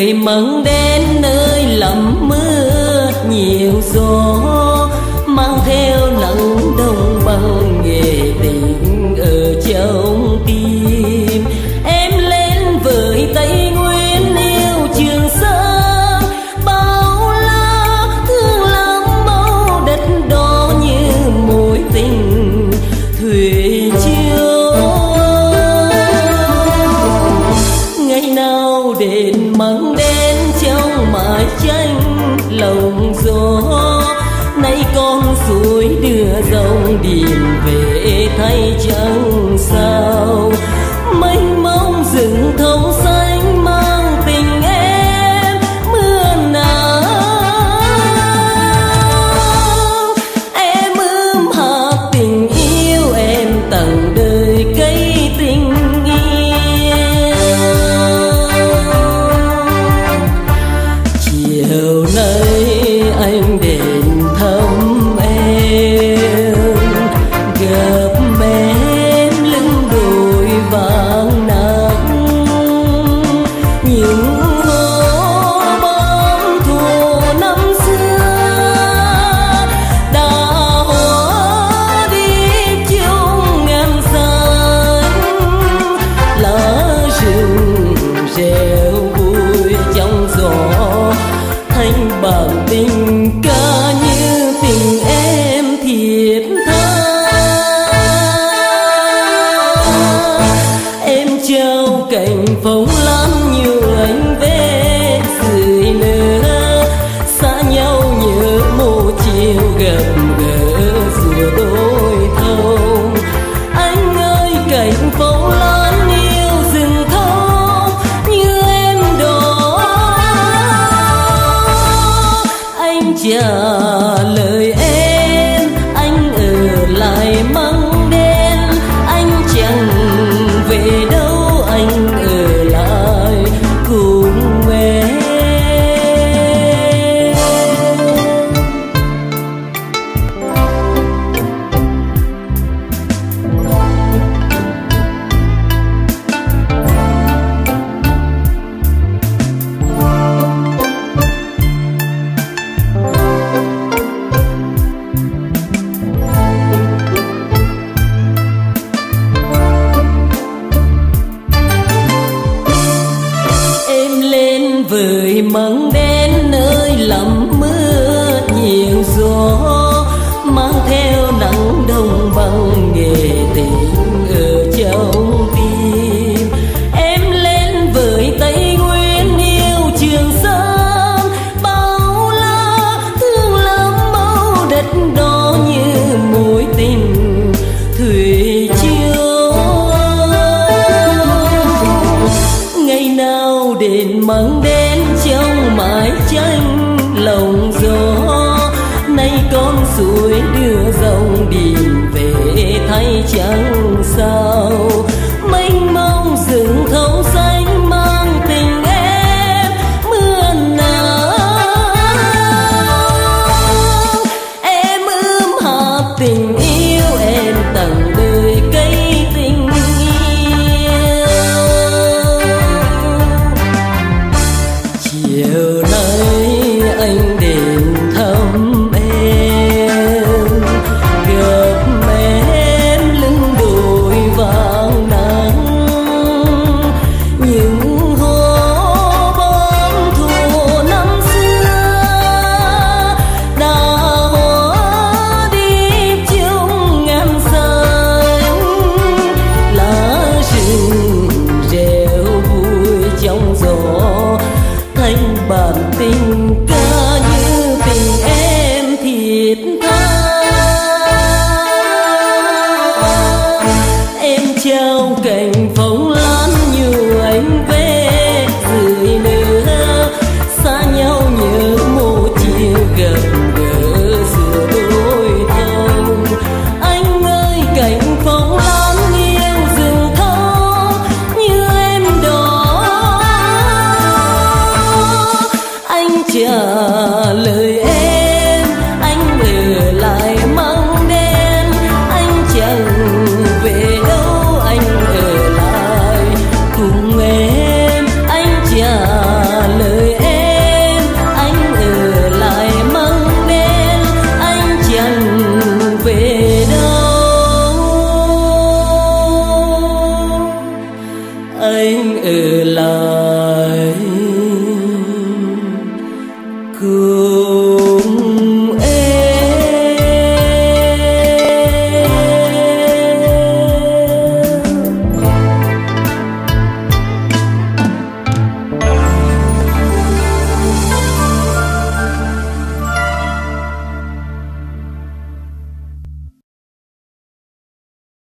vời măng đến nơi lắm mưa nhiều gió, mang theo nắng đông bằng nghề tình ở trong tim. Em lên với Tây Nguyên yêu Trường Sơn, bao la thương lắm màu đất đó như mối tình thủy chiều. Ngày nào đến măng đến trong mái tranh lồng gió, nay con suối đưa dòng điền về thay trăng sao. Mênh mông rừng thấu xanh mang tình em mưa nắng. Em hạt tình yêu em tặng đời cây tình yêu. Chiều nay anh đến thăm em, gặp em lưng đồi vàng nắng. Những hôm bom thù năm xưa đã hóa đi chung ngàn xanh. Lá rừng reo vui trong gió, thanh bản tình ca như tình em thiệt tha. Em trao cành phong lan nhiều anh về dưới lửa, xa nhau nhớ một chiều gặp gỡ giữa đôi thông. Anh ơi cành phong lan yêu rừng thông như em đó. Anh trả lời em, anh ở lại măng đen. Anh chẳng về đâu, anh ở lại cùng em. Vời măng đến nơi lắm mưa nhiều gió, mang theo nắng đông bằng nghề tình ở trong tim. Em lên với Tây Nguyên yêu Trường Sơn, bao la thương lắm màu đất đó như mối tình thủy chiều. Ngày nào đến măng đến trong mái tranh lồng gió, nay con suối đưa dòng điền về thay trăng sao. Mênh mông rừng thấu xanh mang tình em mưa nắng. Em hạt tình yêu em tặng đời cây tình yêu. Chiều nay anh đến thăm em, gặp em lưng đồi vàng nắng. Những hôm bom thù năm xưa đã hóa đi chung ngàn xanh. Lá rừng reo vui trong gió, thanh bản tình ca như tình em thiệt tha. Em trao cành phong lan nhiều anh về dưới lửa, xa nhau nhớ một chiều gặp gỡ giữa đôi thông. Anh ơi cành phong lan yêu rừng thông như em đó. Anh trả lời em, anh ở lại măng đen. Anh chẳng về đâu, anh ở lại cùng em. Anh trả